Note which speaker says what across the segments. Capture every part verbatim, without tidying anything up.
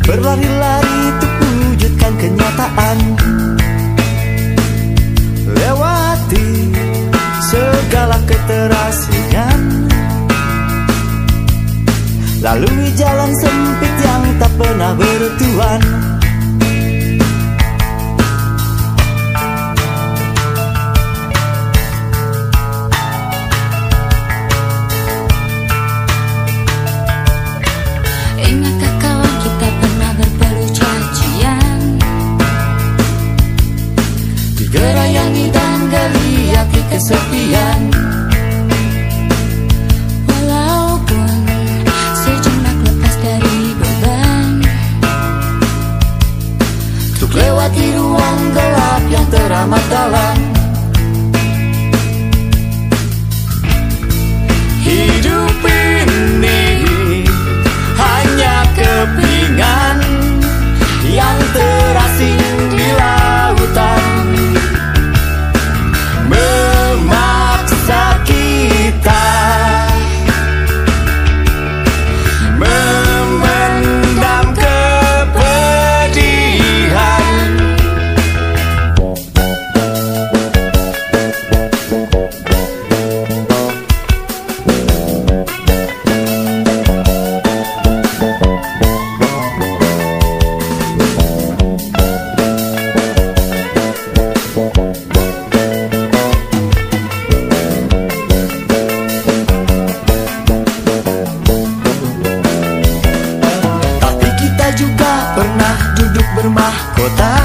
Speaker 1: berlari-lari untuk wujudkan kenyataan, lewati segala keterasingan, lalui jalan sempit yang tak pernah bertuan.
Speaker 2: Ingatkah kawan kita pernah berpeluh cacian, digerayangi dan geliati kesepian. Walaupun sejenak lepas dari beban, untuk lewati ruang gelap yang teramat dalam.
Speaker 1: Hidup ini hanya kepingan yang terasing di lautan, memaksa kita memendam kepedihan. Juga pernah duduk bermahkota,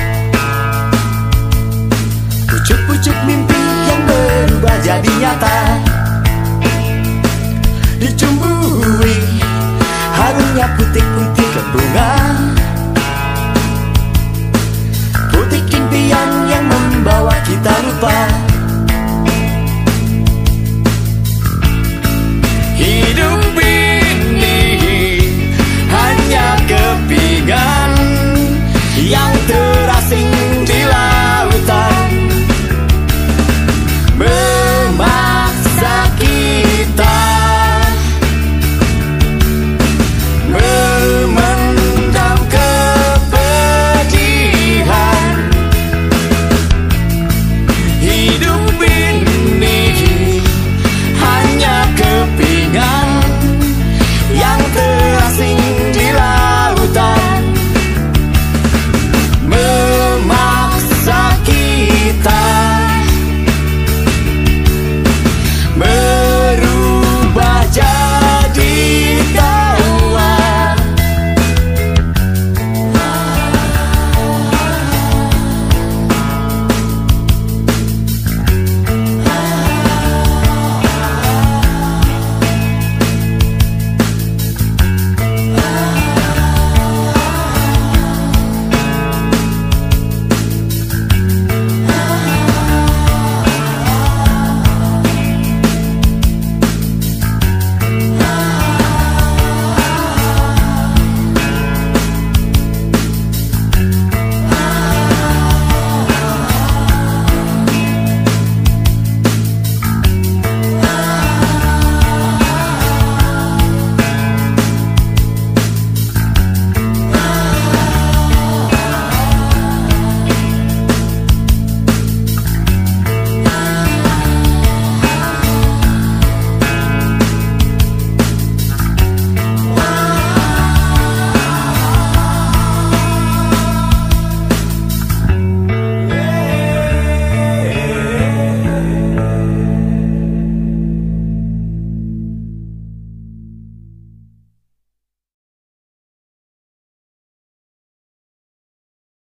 Speaker 1: pucuk-pucuk mimpi yang berubah jadi nyata, dicumbui harumnya putih-putih bunga.